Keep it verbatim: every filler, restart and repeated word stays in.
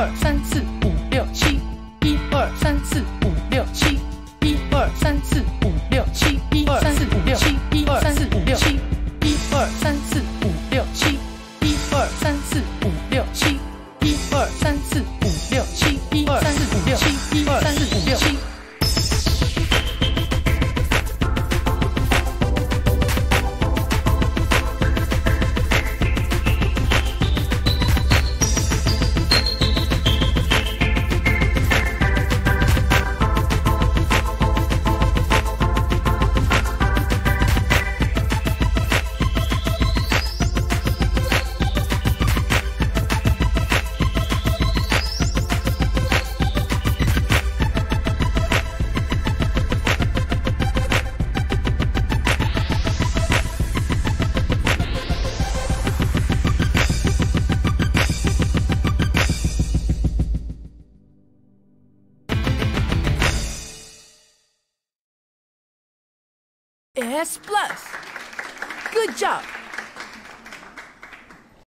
二三四五六七，一二三四五六七，一二三四五六七，一二三四五六七，一二三四五六七，一二三四五六七，一二三四五六七，一二三四五六七，一二三四五六七，一二三四五六七。S Plus. Good job.